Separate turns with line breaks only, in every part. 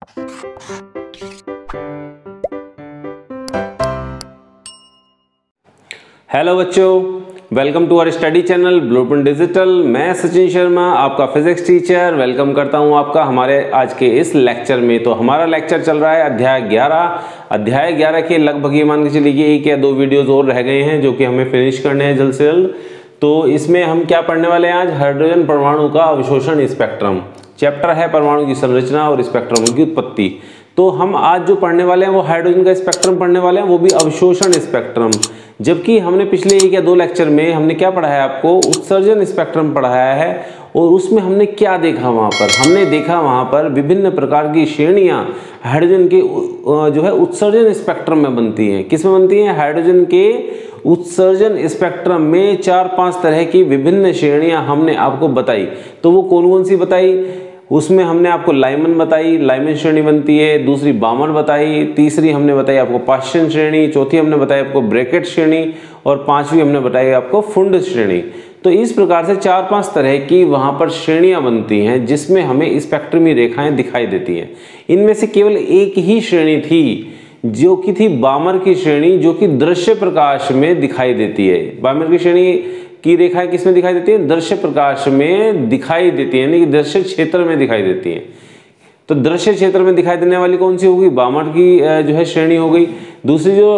Hello बच्चों, welcome to our study channel blueprint digital. मैं सचिन शर्मा, आपका फिजिक्स टीचर, वेलकम करता हूं आपका हमारे आज के इस लेक्चर में। तो हमारा लेक्चर चल रहा है अध्याय 11 के लगभग ये मान के चलिए कि 1 या 2 वीडियोस और रह गए हैं जो कि हमें फिनिश करने हैं जल्द से जल्द। तो इसमें हम क्या पढ़ने वाले हैं आज? हाइड्रोजन परमाणु का अवशोषण स्पेक्ट्रम चैप्टर है, परमाणु की संरचना और स्पेक्ट्रम की उत्पत्ति। तो हम आज जो पढ़ने वाले हैं वो हाइड्रोजन का स्पेक्ट्रम पढ़ने वाले हैं, वो भी अवशोषण स्पेक्ट्रम। जबकि हमने पिछले 1 या 2 लेक्चर में हमने क्या पढ़ाया आपको? उत्सर्जन स्पेक्ट्रम पढ़ाया है। और उसमें हमने क्या देखा? वहाँ पर हमने देखा वहाँ पर विभिन्न प्रकार की श्रेणियाँ हाइड्रोजन के जो है उत्सर्जन स्पेक्ट्रम में बनती हैं। किस में बनती हैं? हाइड्रोजन के उत्सर्जन स्पेक्ट्रम में 4-5 तरह की विभिन्न श्रेणियाँ हमने आपको बताई। तो वो कौन कौन सी बताई? उसमें हमने आपको लाइमन बताई, लाइमन श्रेणी बनती है। दूसरी बामर बताई, तीसरी हमने बताई आपको पाश्चन श्रेणी, चौथी हमने बताई आपको ब्रैकेट श्रेणी और 5वीं हमने बताई आपको फुंड श्रेणी। तो इस प्रकार से 4-5 तरह की वहाँ पर श्रेणियाँ बनती हैं जिसमें हमें स्पेक्ट्रमी रेखाएं दिखाई देती हैं। इनमें से केवल एक ही श्रेणी थी जो कि थी बामर की श्रेणी, जो कि दृश्य प्रकाश में दिखाई देती है। बामर की श्रेणी की रेखाएं किसमें दिखाई देती है? दृश्य प्रकाश में दिखाई देती है, यानी कि दृश्य क्षेत्र में दिखाई देती है। तो दृश्य क्षेत्र में दिखाई देने वाली कौन सी होगी? बामर की जो है श्रेणी हो गई। दूसरी जो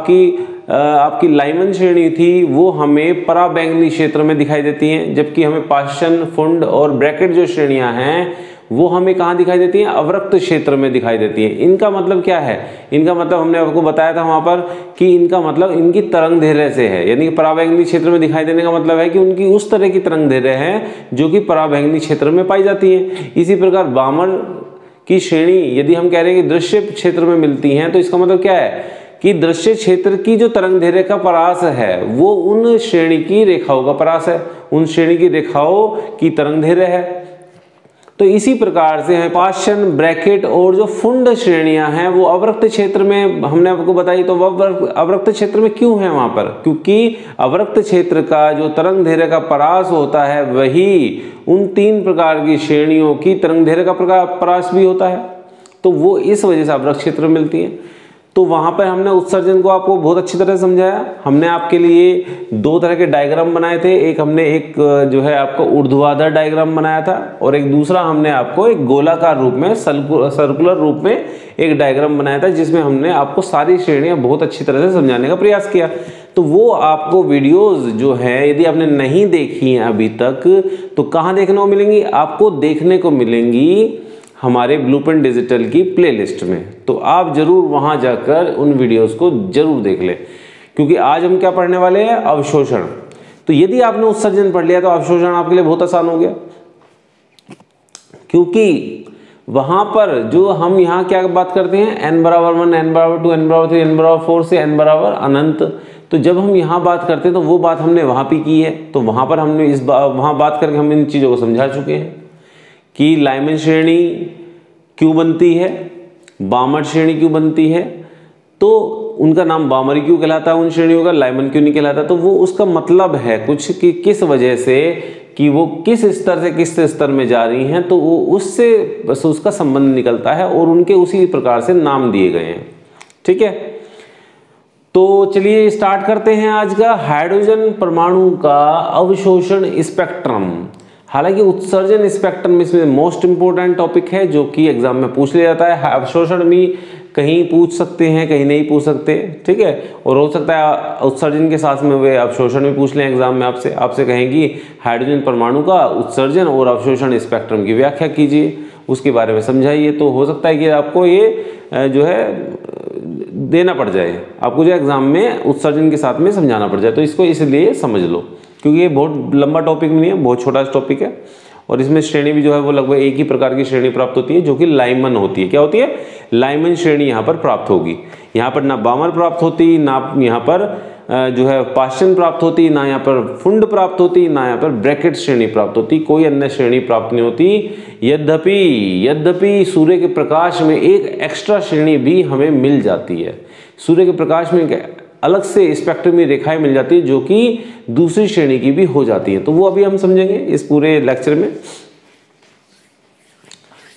आपकी लाइमन श्रेणी थी वो हमें पराबैंगनी क्षेत्र में दिखाई देती है, जबकि हमें पाश्चन, फुंड और ब्रैकेट जो श्रेणियां हैं वो हमें कहाँ दिखाई देती हैं? अवरक्त क्षेत्र में दिखाई देती हैं। इनका मतलब क्या है? इनका मतलब हमने आपको बताया था वहाँ पर कि इनका मतलब इनकी तरंग दैर्ध्य से है, यानी कि पराबैंगनी क्षेत्र में दिखाई देने का मतलब है कि उनकी उस तरह की तरंग दैर्ध्य है जो कि पराबैंगनी क्षेत्र में पाई जाती है। इसी प्रकार बामर की श्रेणी यदि हम कह रहे हैं कि दृश्य क्षेत्र में मिलती हैं, तो इसका मतलब क्या है कि दृश्य क्षेत्र की जो तरंग दैर्ध्य का परास है वो उन श्रेणी की रेखाओं का परास है, उन श्रेणी की रेखाओं की तरंग दैर्ध्य है। तो इसी प्रकार से पाश्चन, ब्रैकेट और जो फुंड श्रेणियां हैं वो अवरक्त क्षेत्र में हमने आपको बताई। तो वह अवरक्त क्षेत्र में क्यों है वहां पर? क्योंकि अवरक्त क्षेत्र का जो तरंग दैर्ध्य का परास होता है वही उन 3 प्रकार की श्रेणियों की तरंग दैर्ध्य का परास भी होता है। तो वो इस वजह से अवरक्त क्षेत्र में मिलती है। तो वहाँ पर हमने उत्सर्जन को आपको बहुत अच्छी तरह समझाया। हमने आपके लिए 2 तरह के डायग्राम बनाए थे। एक जो है आपको ऊर्ध्वाधर डायग्राम बनाया था और एक दूसरा हमने आपको एक गोलाकार रूप में सर्कुलर रूप में एक डायग्राम बनाया था, जिसमें हमने आपको सारी श्रेणियाँ बहुत अच्छी तरह से समझाने का प्रयास किया। तो वो आपको वीडियोज़ जो है यदि आपने नहीं देखी हैं अभी तक, तो कहाँ देखने को मिलेंगी? आपको देखने को मिलेंगी हमारे ब्लूप्रिंट डिजिटल की प्लेलिस्ट में। तो आप जरूर वहां जाकर उन वीडियोस को जरूर देख लें, क्योंकि आज हम क्या पढ़ने वाले हैं? अवशोषण। तो यदि आपने उत्सर्जन पढ़ लिया तो अवशोषण आपके लिए बहुत आसान हो गया, क्योंकि वहां पर जो हम यहाँ क्या बात करते हैं, n बराबर 1, n बराबर 2, n बराबर 3, n बराबर 4 से n बराबर अनंत। तो जब हम यहाँ बात करते हैं तो वो बात हमने वहां पे की है। तो वहां पर हमने वहां बात करके हम इन चीजों को समझा चुके हैं कि लाइमन श्रेणी क्यों बनती है, बामर श्रेणी क्यों बनती है। तो उनका नाम बामरी क्यों कहलाता है, उन श्रेणियों का लाइमन क्यों नहीं कहलाता? तो वो उसका मतलब है कुछ कि किस वजह से, कि वो किस स्तर से किस स्तर में जा रही हैं, तो वो उससे बस उसका संबंध निकलता है और उनके उसी प्रकार से नाम दिए गए हैं। ठीक है, तो चलिए स्टार्ट करते हैं आज का हाइड्रोजन परमाणु का अवशोषण स्पेक्ट्रम। हालांकि उत्सर्जन स्पेक्ट्रम इसमें मोस्ट इंपोर्टेंट टॉपिक है जो कि एग्जाम में पूछ लिया जाता है। अवशोषण भी कहीं पूछ सकते हैं, कहीं नहीं पूछ सकते। ठीक है, और हो सकता है उत्सर्जन के साथ में वे अवशोषण भी पूछ लें एग्जाम में। आपसे कहेंगी हाइड्रोजन परमाणु का उत्सर्जन और अवशोषण स्पेक्ट्रम की व्याख्या कीजिए, उसके बारे में समझाइए। तो हो सकता है कि आपको ये जो है देना पड़ जाए, आपको जो एग्जाम में उत्सर्जन के साथ में समझाना पड़ जाए। तो इसको इसलिए समझ लो, क्योंकि ये बहुत लंबा टॉपिक नहीं है, बहुत छोटा टॉपिक है। और इसमें श्रेणी भी जो है वो लगभग एक ही प्रकार की श्रेणी प्राप्त होती है, जो कि लाइमन होती है। क्या होती है? लाइमन श्रेणी यहाँ पर प्राप्त होगी। यहाँ पर ना बामर प्राप्त होती, ना यहाँ पर जो है पाश्चन प्राप्त होती, ना यहाँ पर फुंड प्राप्त होती, ना यहाँ पर ब्रैकेट श्रेणी प्राप्त होती, कोई अन्य श्रेणी प्राप्त नहीं होती। यद्यपि सूर्य के प्रकाश में एक एक्स्ट्रा श्रेणी भी हमें मिल जाती है। सूर्य के प्रकाश में अलग से स्पेक्ट्रमी रेखाएं मिल जाती है जो कि दूसरी श्रेणी की भी हो जाती है। तो वो अभी हम समझेंगे इस पूरे लेक्चर में।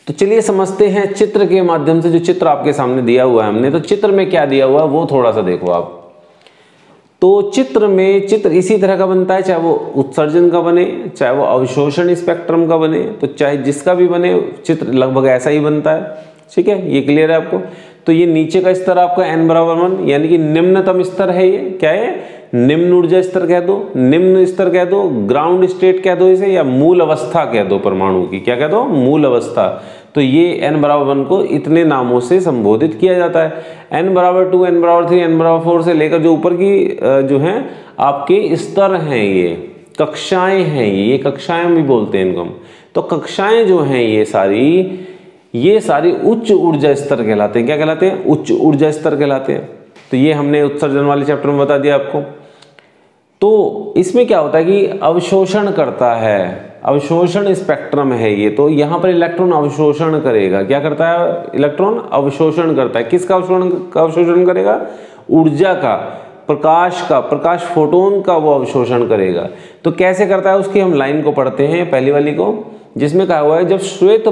तो चलिए समझते हैं चित्र के माध्यम से। जो चित्र आपके सामने दिया हुआ है हमने, तो चित्र में क्या दिया हुआ है वो थोड़ा सा देखो आप। तो चित्र में चित्र इसी तरह का बनता है, चाहे वो उत्सर्जन का बने, चाहे वो अवशोषण स्पेक्ट्रम का बने, तो चाहे जिसका भी बने चित्र लगभग ऐसा ही बनता है। ठीक है, ये क्लियर है आपको। तो ये नीचे का स्तर आपका n बराबर 1 यानी कि निम्नतम स्तर है। ये क्या है? निम्न ऊर्जा स्तर कह दो, निम्न स्तर कह दो, ग्राउंड स्टेट कह दो इसे, या मूल अवस्था कह दो परमाणु की। क्या कह दो? मूल अवस्था। तो ये n बराबर 1 को इतने नामों से संबोधित किया जाता है। n बराबर 2, n बराबर 3, n बराबर 4 से लेकर जो ऊपर की जो हैं आपके स्तर हैं, ये कक्षाएं हैं, ये कक्षाएं भी बोलते हैं इनको हम। तो कक्षाएं जो हैं ये सारी उच्च ऊर्जा स्तर कहलाते हैं। क्या कहलाते हैं? उच्च ऊर्जा स्तर कहलाते हैं। तो ये हमने उत्सर्जन वाले चैप्टर में बता दिया आपको। तो इसमें क्या होता है कि अवशोषण करता है, अवशोषण स्पेक्ट्रम है ये। तो यहाँ पर इलेक्ट्रॉन अवशोषण करेगा। क्या करता है? इलेक्ट्रॉन अवशोषण करता है। किसका अवशोषण करेगा? ऊर्जा का, प्रकाश का, प्रकाश फोटोन का वो अवशोषण करेगा। तो कैसे करता है उसकी हम लाइन को पढ़ते हैं, पहली वाली को, जिसमें कहा हुआ है जब श्वेत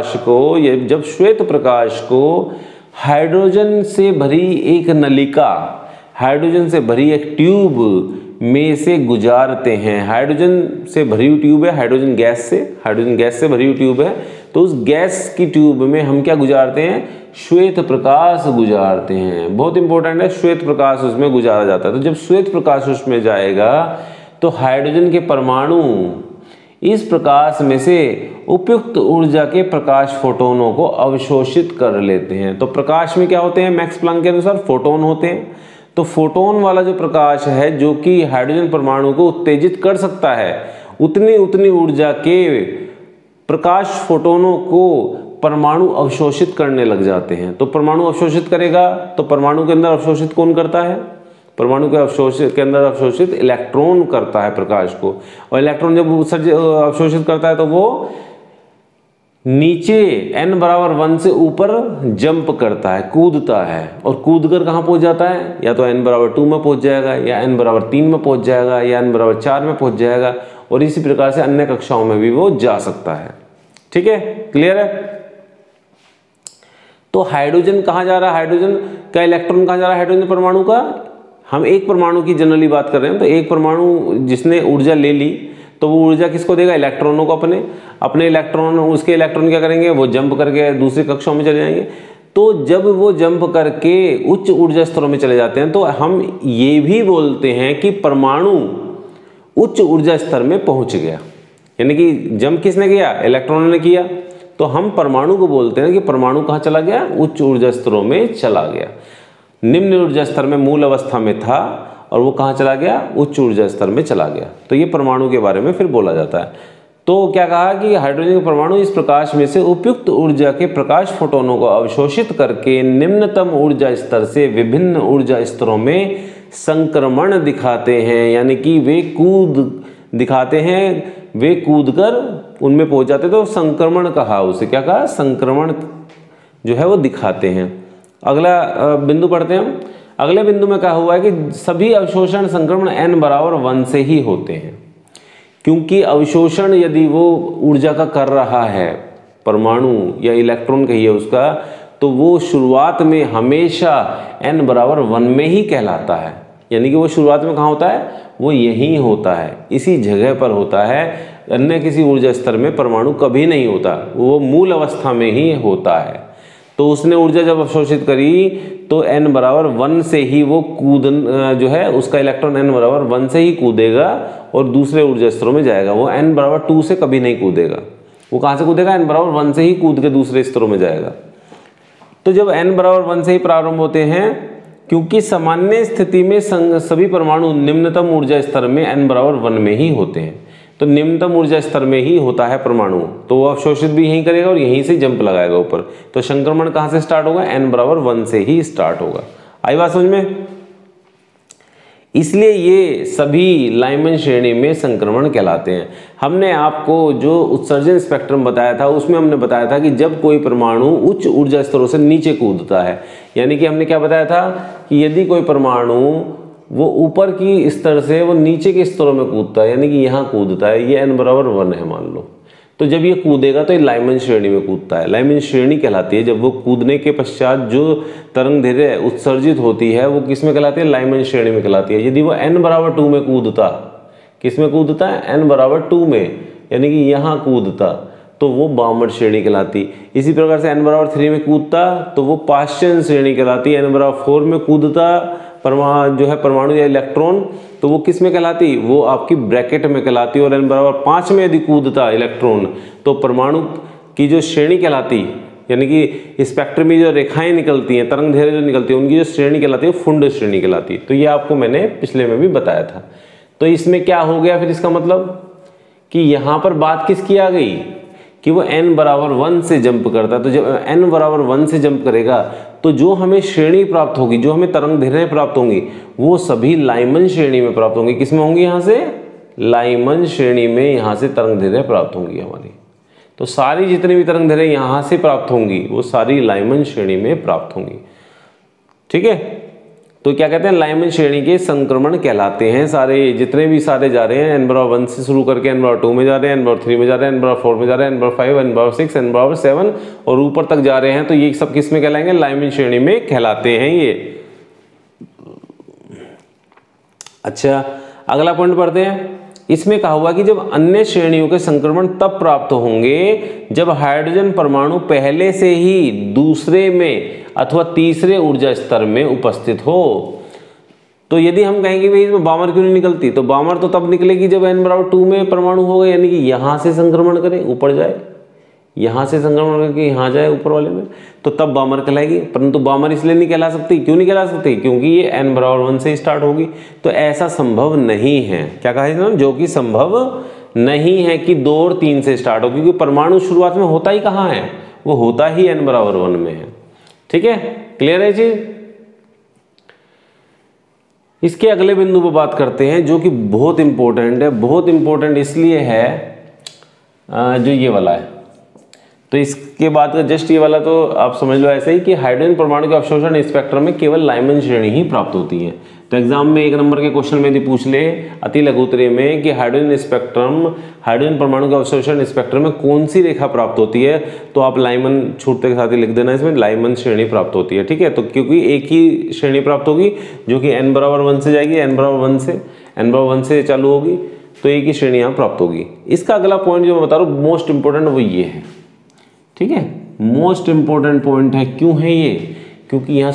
प्रकाश को हाइड्रोजन से भरी एक नलिका, हाइड्रोजन से भरी एक ट्यूब में से गुजारते हैं। हाइड्रोजन से भरी हुई ट्यूब है, हाइड्रोजन गैस से भरी हुई ट्यूब है। तो उस गैस की ट्यूब में हम क्या गुजारते हैं? श्वेत प्रकाश गुजारते हैं। बहुत इंपॉर्टेंट है, श्वेत प्रकाश उसमें गुजारा जाता है। तो जब श्वेत प्रकाश उसमें जाएगा तो हाइड्रोजन के परमाणु इस प्रकाश में से उपयुक्त ऊर्जा के प्रकाश फोटोनों को अवशोषित कर लेते हैं। तो प्रकाश में क्या होते हैं? मैक्स प्लैंक के अनुसार फोटोन होते हैं। तो फोटोन वाला जो प्रकाश है जो कि हाइड्रोजन परमाणु को उत्तेजित कर सकता है, उतनी ऊर्जा के प्रकाश फोटोनों को परमाणु अवशोषित करने लग जाते हैं। तो परमाणु अवशोषित करेगा, तो परमाणु के अंदर अवशोषित कौन करता है? परमाणु के अंदर अवशोषित इलेक्ट्रॉन करता है प्रकाश को। और इलेक्ट्रॉन जब अवशोषित करता है तो वो नीचे n बराबर 1 से ऊपर जंप करता है, कूदता है। और कूदकर कहाँ पहुंच जाता है? या तो n बराबर 2 में पहुंच जाएगा, या n बराबर 3 में पहुंच जाएगा, या n बराबर 4 में पहुंच जाएगा। और इसी प्रकार से अन्य कक्षाओं में भी वो जा सकता है। ठीक है, क्लियर है? तो हाइड्रोजन कहाँ जा रहा है? हाइड्रोजन का इलेक्ट्रॉन कहाँ जा रहा है? हाइड्रोजन परमाणु का, हम एक परमाणु की जनरली बात कर रहे हैं। तो एक परमाणु जिसने ऊर्जा ले ली तो वो ऊर्जा किसको देगा? इलेक्ट्रॉनों को। अपने इलेक्ट्रॉन, उसके इलेक्ट्रॉन क्या करेंगे? वो जंप करके दूसरी कक्षाओं में चले जाएंगे। तो जब वो जंप करके उच्च ऊर्जा स्तरों में चले जाते हैं तो हम ये भी बोलते हैं कि परमाणु उच्च ऊर्जा स्तर में पहुंच गया। यानी कि जंप किसने किया? इलेक्ट्रॉनों ने किया। तो हम परमाणु को बोलते हैं कि परमाणु कहाँ चला गया? उच्च ऊर्जा स्तरों में चला गया। निम्न ऊर्जा स्तर में मूल अवस्था में था और वो कहाँ चला गया? उच्च ऊर्जा स्तर में चला गया। तो ये परमाणु के बारे में फिर बोला जाता है। तो क्या कहा कि हाइड्रोजन के परमाणु इस प्रकाश में से उपयुक्त ऊर्जा के प्रकाश फोटोनों को अवशोषित करके निम्नतम ऊर्जा स्तर से विभिन्न ऊर्जा स्तरों में संक्रमण दिखाते हैं। यानी कि वे कूदकर उनमें पहुंच जाते। तो संक्रमण कहा उसे, क्या कहा? संक्रमण जो है वो दिखाते हैं। अगला बिंदु पढ़ते हैं हम। अगले बिंदु में कहा हुआ है कि सभी अवशोषण संक्रमण n बराबर 1 से ही होते हैं। क्योंकि अवशोषण यदि वो ऊर्जा का कर रहा है, परमाणु या इलेक्ट्रॉन कहिए उसका, तो वो शुरुआत में हमेशा n बराबर 1 में ही कहलाता है। यानी कि वो शुरुआत में कहाँ होता है? वो यहीं होता है, इसी जगह पर होता है। अन्य किसी ऊर्जा स्तर में परमाणु कभी नहीं होता, वो मूल अवस्था में ही होता है। तो उसने ऊर्जा जब अवशोषित करी तो n बराबर 1 से ही वो जो है उसका इलेक्ट्रॉन n बराबर 1 से ही कूदेगा और दूसरे ऊर्जा स्तरों में जाएगा। वो n बराबर 2 से कभी नहीं कूदेगा। वो कहाँ से कूदेगा? n बराबर 1 से ही कूद के दूसरे स्तरों में जाएगा। तो जब n बराबर 1 से ही प्रारंभ होते हैं, क्योंकि सामान्य स्थिति में सभी परमाणु निम्नतम ऊर्जा स्तर में n बराबर 1 में ही होते हैं। तो निम्नतम ऊर्जा स्तर में ही होता है परमाणु, तो वो अवशोषित भी यहीं करेगा और यहीं से जंप लगाएगा ऊपर। तो संक्रमण कहाँ से स्टार्ट होगा? n बराबर 1 से ही स्टार्ट होगा। आई बात समझ में? इसलिए ये सभी लाइमन श्रेणी में संक्रमण कहलाते हैं। हमने आपको जो उत्सर्जन स्पेक्ट्रम बताया था उसमें हमने बताया था कि जब कोई परमाणु उच्च ऊर्जा स्तरों से नीचे कूदता है, यानी कि हमने क्या बताया था कि यदि कोई परमाणु वो ऊपर की स्तर से वो नीचे के स्तरों में कूदता है, यानी कि यहाँ कूदता है, ये n बराबर 1 है मान लो, तो जब ये कूदेगा तो ये लाइमन श्रेणी में कूदता है। लाइमन श्रेणी कहलाती है जब वो कूदने के पश्चात जो तरंग दैर्ध्य उत्सर्जित होती है वो किस में कहलाती है? लाइमन श्रेणी में कहलाती है। यदि वो n बराबर 2 में कूदता, किस में कूदता है? n बराबर 2 में, यानी कि यहाँ कूदता, तो वो बामर श्रेणी कहलाती। इसी प्रकार से n बराबर 3 में कूदता तो वो पाश्चन श्रेणी कहलाती। n बराबर 4 में कूदता परमाणु या इलेक्ट्रॉन, तो वो किस में कहलाती? वो आपकी ब्रैकेट में कहलाती। और n बराबर 5 में यदि कूदता इलेक्ट्रॉन तो परमाणु की जो श्रेणी कहलाती, यानी कि स्पेक्ट्रम में जो रेखाएं निकलती हैं, तरंग दैर्ध्य जो निकलती है, उनकी जो श्रेणी कहलाती है फुंड श्रेणी कहलाती है। तो ये आपको मैंने पिछले में भी बताया था। तो इसमें क्या हो गया फिर? इसका मतलब कि यहाँ पर बात किसकी आ गई कि वो n बराबर 1 से जंप करता है। तो जब n बराबर 1 से जंप करेगा तो जो हमें श्रेणी प्राप्त होगी, जो हमें तरंग दैर्ध्य प्राप्त होंगी, वो सभी लाइमन श्रेणी में प्राप्त होंगी। किस में होंगी? यहाँ से लाइमन श्रेणी में यहाँ से तरंग दैर्ध्य प्राप्त होंगी हमारी। तो सारी जितनी भी तरंग दैर्ध्य यहाँ से प्राप्त होंगी वो सारी लाइमन श्रेणी में प्राप्त होंगी। ठीक है, तो क्या कहते हैं? लाइमन श्रेणी के संक्रमण कहलाते हैं सारे, जितने भी सारे जा रहे हैं। n बराबर 1 से शुरू करके n बराबर 2 में जा रहे हैं, n बराबर 3 में जा रहे हैं, n बराबर 4 में जा रहे हैं, n बराबर 5, n बराबर 6, n बराबर 7 और ऊपर तक जा रहे हैं। तो ये सब किस में कहलाएंगे? लाइमन श्रेणी में कहलाते हैं ये। अच्छा, अगला पॉइंट पढ़ते हैं। इसमें कहा हुआ कि जब अन्य श्रेणियों के संक्रमण तब प्राप्त होंगे जब हाइड्रोजन परमाणु पहले से ही दूसरे में अथवा तीसरे ऊर्जा स्तर में उपस्थित हो। तो यदि हम कहेंगे भाई इसमें बामर क्यों नहीं निकलती, तो बामर तो तब निकलेगी जब n बराबर 2 में परमाणु होगा, यानी कि यहाँ से संक्रमण करे, ऊपर जाए, यहाँ से संक्रमण करके यहाँ जाए ऊपर वाले में, तो तब बामर कहलाएगी। परंतु बामर इसलिए नहीं कहला सकती, क्यों नहीं कहला सकती? क्योंकि ये n बराबर 1 से स्टार्ट होगी। तो ऐसा संभव नहीं है, क्या कहा है, जो कि संभव नहीं है कि 2 और 3 से स्टार्ट हो, क्योंकि परमाणु शुरुआत में होता ही कहाँ है? वो होता ही n बराबर 1 में है। ठीक है, क्लियर है चीज? इसके अगले बिंदु पर बात करते हैं जो कि बहुत इंपॉर्टेंट है। बहुत इंपॉर्टेंट इसलिए है जो ये वाला है। तो इसके बाद का जस्ट ये वाला तो आप समझ लो ऐसे ही कि हाइड्रोजन परमाणु के अवशोषण स्पेक्ट्रम में केवल लाइमन श्रेणी ही प्राप्त होती है। तो एग्जाम में 1 नंबर के क्वेश्चन में यदि पूछ ले अति लघुत्तरीय में कि हाइड्रोजन परमाणु के अवशोषण स्पेक्ट्रम में कौन सी रेखा प्राप्त होती है, तो आप लाइमन छूटते के साथ ही लिख देना, इसमें लाइमन श्रेणी प्राप्त होती है। ठीक है, तो क्योंकि एक ही श्रेणी प्राप्त होगी जो कि n बराबर 1 से जाएगी, n बराबर 1 से चालू होगी, तो एक ही श्रेणी यहाँ प्राप्त होगी। इसका अगला पॉइंट जो मैं बता रहा हूँ मोस्ट इंपॉर्टेंट वो ये है। ठीक है, मोस्ट इंपॉर्टेंट पॉइंट है। क्यों है ये? क्योंकि यहाँ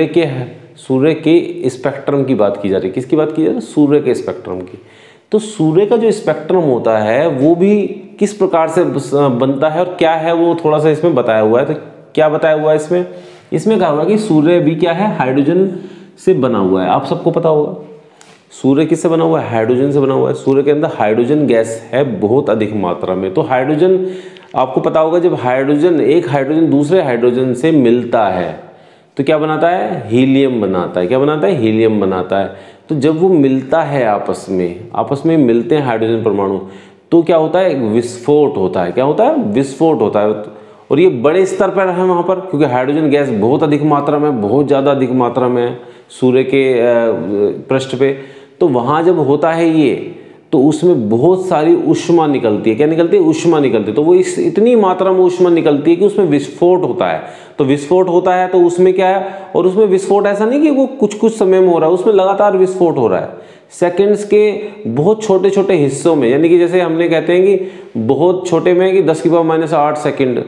सूर्य के स्पेक्ट्रम की बात की जा रही है। किसकी बात की जा रही है? सूर्य के स्पेक्ट्रम की। तो सूर्य का जो स्पेक्ट्रम होता है वो भी किस प्रकार से बनता है और क्या है वो थोड़ा सा इसमें बताया हुआ है। तो क्या बताया हुआ है इसमें? इसमें कहा हुआ है कि सूर्य भी क्या है? हाइड्रोजन से बना हुआ है। आप सबको पता होगा सूर्य किससे बना हुआ है? हाइड्रोजन से बना हुआ है। सूर्य के अंदर हाइड्रोजन गैस है बहुत अधिक मात्रा में। तो हाइड्रोजन आपको पता होगा जब एक हाइड्रोजन दूसरे हाइड्रोजन से मिलता है तो क्या बनाता है? हीलियम बनाता है। क्या बनाता है? हीलियम बनाता है। तो जब वो मिलता है आपस में मिलते हैं हाइड्रोजन परमाणु, तो क्या होता है? एक विस्फोट होता है। क्या होता है? विस्फोट होता है। और ये बड़े स्तर पर है वहाँ पर, क्योंकि हाइड्रोजन गैस बहुत अधिक मात्रा में, बहुत ज़्यादा अधिक मात्रा में है सूर्य के पृष्ठ पे। तो वहाँ जब होता है ये, तो उसमें बहुत सारी ऊष्मा निकलती है। क्या निकलती है? ऊष्मा निकलती है। तो वो इतनी मात्रा में ऊष्मा निकलती है कि उसमें विस्फोट होता है। तो विस्फोट होता है तो उसमें क्या है? और उसमें विस्फोट ऐसा नहीं कि वो कुछ समय में हो रहा है, उसमें लगातार विस्फोट हो रहा है सेकंड्स के बहुत छोटे छोटे हिस्सों में। यानी कि जैसे हमने कहते हैं कि बहुत छोटे में कि 10⁻⁸ सेकंड,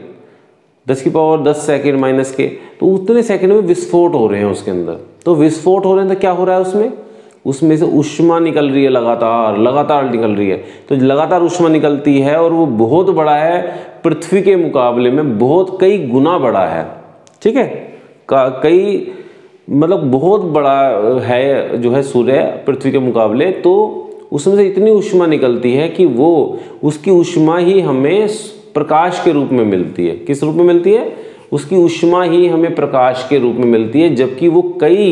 10⁻10 सेकंड माइनस के, तो उतने सेकंड में विस्फोट हो रहे हैं उसके अंदर। तो विस्फोट हो रहे हैं तो क्या हो रहा है? उसमें से ऊष्मा निकल रही है, लगातार निकल रही है। तो लगातार ऊष्मा निकलती है और वो बहुत बड़ा है, पृथ्वी के मुकाबले में बहुत कई गुना बड़ा है। ठीक है, कई मतलब बहुत बड़ा है जो है सूर्य पृथ्वी के मुकाबले। तो उसमें से इतनी ऊष्मा निकलती है कि वो उसकी ऊष्मा ही हमें प्रकाश के रूप में मिलती है। किस रूप में मिलती है? उसकी ऊष्मा ही हमें प्रकाश के रूप में मिलती है, जबकि वो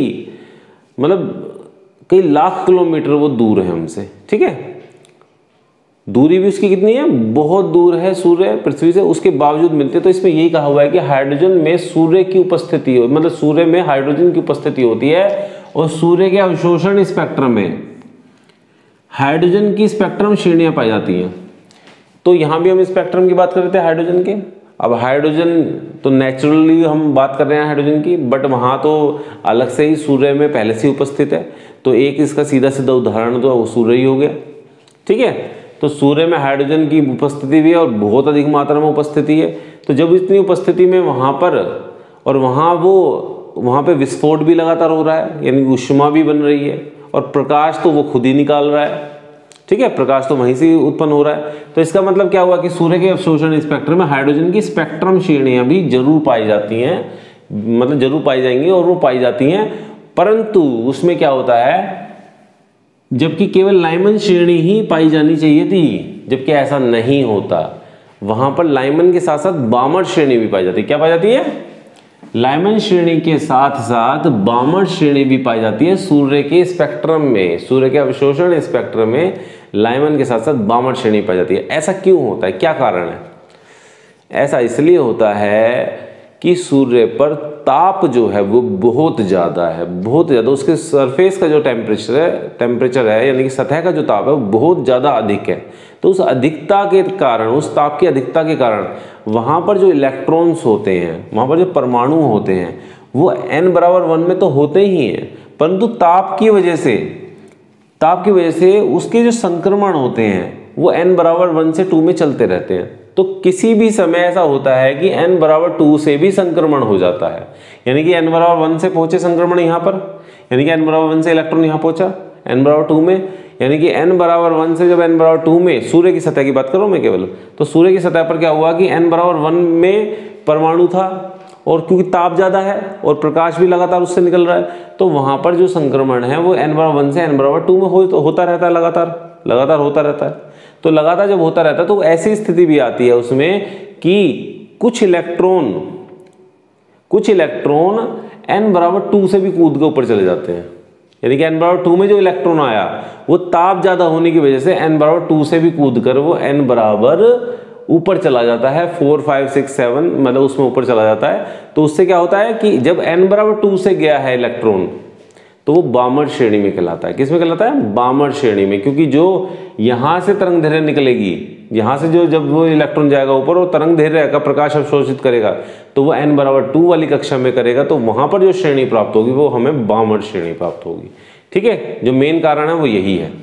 कई लाख किलोमीटर वो दूर है हमसे। ठीक है, दूरी भी उसकी कितनी है? बहुत दूर है सूर्य पृथ्वी से, उसके बावजूद मिलते। तो इसमें यही कहा हुआ है कि हाइड्रोजन में सूर्य की उपस्थिति हो, मतलब सूर्य में हाइड्रोजन की उपस्थिति होती है और सूर्य के अवशोषण स्पेक्ट्रम में हाइड्रोजन की स्पेक्ट्रम श्रेणियां पाई जाती हैं। तो यहाँ भी हम स्पेक्ट्रम की बात कर रहे थे हाइड्रोजन के। अब हाइड्रोजन तो नेचुरली हम बात कर रहे हैं हाइड्रोजन की, बट वहाँ तो अलग से ही सूर्य में पहले से उपस्थित है। तो एक इसका सीधा सीधा उदाहरण तो सूर्य ही हो गया, ठीक है। तो सूर्य में हाइड्रोजन की उपस्थिति भी है और बहुत अधिक मात्रा में उपस्थिति है। तो जब इतनी उपस्थिति में वहाँ पर और वहाँ पे विस्फोट भी लगातार हो रहा है, यानी ऊष्मा भी बन रही है, और प्रकाश तो वो खुद ही निकाल रहा है, ठीक है, प्रकाश तो वहीं से उत्पन्न हो रहा है। तो इसका मतलब क्या हुआ कि सूर्य के अवशोषण स्पेक्ट्रम में हाइड्रोजन की स्पेक्ट्रम श्रेणियां भी जरूर पाई जाती हैं, मतलब जरूर पाई जाएंगी और वो पाई जाती हैं, परंतु उसमें क्या होता है, जबकि केवल लाइमन श्रेणी ही पाई जानी चाहिए थी, जबकि ऐसा नहीं होता। वहां पर लाइमन के साथ साथ बामर श्रेणी भी पाई जाती है। क्या पाई जाती है? लाइमन श्रेणी के साथ साथ बामर श्रेणी भी पाई जाती है सूर्य के स्पेक्ट्रम में। सूर्य के अवशोषण स्पेक्ट्रम में लाइमन के साथ साथ बामर श्रेणी पाई जाती है। ऐसा क्यों होता है, क्या कारण है? ऐसा इसलिए होता है कि सूर्य पर ताप जो है वो बहुत ज़्यादा है, बहुत ज़्यादा। उसके सरफेस का जो टेम्परेचर है यानी कि सतह का जो ताप है वो बहुत ज़्यादा अधिक है। तो उस अधिकता के कारण, उस ताप की अधिकता के कारण वहाँ पर जो इलेक्ट्रॉन्स होते हैं, वहाँ पर जो परमाणु होते हैं, वो n=1 में तो होते ही हैं, परंतु ताप की वजह से उसके जो संक्रमण होते हैं वो n=1 से 2 में चलते रहते हैं। तो किसी भी समय ऐसा होता है कि n=2 से भी संक्रमण हो जाता है, यानी कि n=1 से पहुंचे संक्रमण यहाँ पर, यानी कि n=1 से इलेक्ट्रॉन यहाँ पहुंचा n=2 में, यानी कि n=1 से जब n=2 में, सूर्य की सतह की बात करूँ मैं केवल, तो सूर्य की सतह पर क्या हुआ कि n=1 में परमाणु था, और क्योंकि ताप ज़्यादा है और प्रकाश भी लगातार उससे निकल रहा है, तो वहाँ पर जो संक्रमण है वो n=1 से n=2 में होता रहता है, लगातार होता रहता है। तो लगातार जब होता रहता है तो ऐसी स्थिति भी आती है उसमें कि कुछ इलेक्ट्रॉन n=2 से भी कूद के ऊपर चले जाते हैं, यानी कि n=2 में जो इलेक्ट्रॉन आया वो ताप ज़्यादा होने की वजह से n=2 से भी कूद कर वो n= ऊपर चला जाता है, 4, 5, 6, 7 मतलब उसमें ऊपर चला जाता है। तो उससे क्या होता है कि जब n=2 से गया है इलेक्ट्रॉन तो वो बामर श्रेणी में कहलाता है। किस में कहलाता है? बामर श्रेणी में, क्योंकि जो यहाँ से तरंग दैर्घ्य निकलेगी, यहाँ से जो जब वो इलेक्ट्रॉन जाएगा ऊपर और तरंग दैर्घ्य का प्रकाश अवशोषित करेगा तो वो n=2 वाली कक्षा में करेगा, तो वहाँ पर जो श्रेणी प्राप्त होगी वो हमें बामर श्रेणी प्राप्त होगी, ठीक है। जो मेन कारण है वो यही है।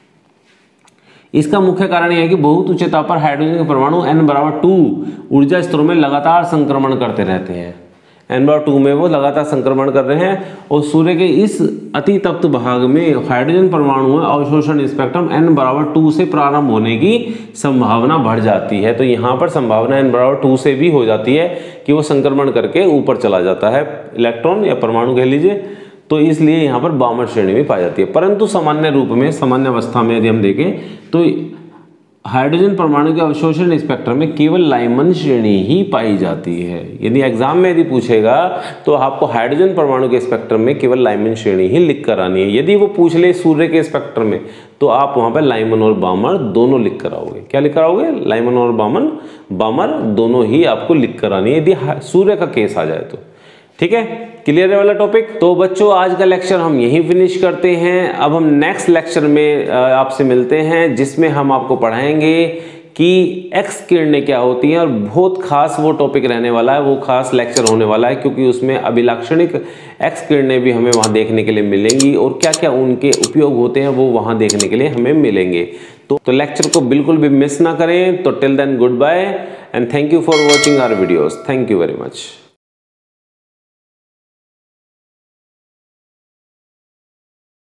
इसका मुख्य कारण यह है कि बहुत उच्च ताप पर हाइड्रोजन के परमाणु n=2 ऊर्जा स्तरों में लगातार संक्रमण करते रहते हैं। n=2 में वो लगातार संक्रमण कर रहे हैं, और सूर्य के इस अति तप्त भाग में हाइड्रोजन परमाणु अवशोषण स्पेक्ट्रम n=2 से प्रारंभ होने की संभावना बढ़ जाती है। तो यहाँ पर संभावना n=2 से भी हो जाती है कि वो संक्रमण करके ऊपर चला जाता है, इलेक्ट्रॉन या परमाणु कह लीजिए। तो इसलिए यहाँ पर बामर श्रेणी में पाई जाती है। परंतु सामान्य रूप में, सामान्य अवस्था में यदि हम देखें तो हाइड्रोजन परमाणु के अवशोषण स्पेक्ट्रम में केवल लाइमन श्रेणी ही पाई जाती है। यदि एग्जाम में यदि पूछेगा तो आपको हाइड्रोजन परमाणु के स्पेक्ट्रम में केवल लाइमन श्रेणी ही लिख कर आनी है। यदि वो पूछ ले सूर्य के स्पेक्ट्रम में तो आप वहाँ पर लाइमन और बामर दोनों लिख कर आओगे। क्या लिख कर आओगे? लाइमन और बामर दोनों ही आपको लिख कर आनी है यदि सूर्य का केस आ जाए तो, ठीक है। क्लियर है वाला टॉपिक? तो बच्चों आज का लेक्चर हम यहीं फिनिश करते हैं। अब हम नेक्स्ट लेक्चर में आपसे मिलते हैं, जिसमें हम आपको पढ़ाएंगे कि एक्स किरणें क्या होती हैं, और बहुत खास वो टॉपिक रहने वाला है, वो खास लेक्चर होने वाला है, क्योंकि उसमें अभिलाक्षणिक एक्स किरणें भी हमें वहाँ देखने के लिए मिलेंगी, और क्या क्या उनके उपयोग होते हैं वो वहाँ देखने के लिए हमें मिलेंगे। तो लेक्चर को बिल्कुल भी मिस ना करें। तो till then good bye and thank you for watching our videos. Thank you very much.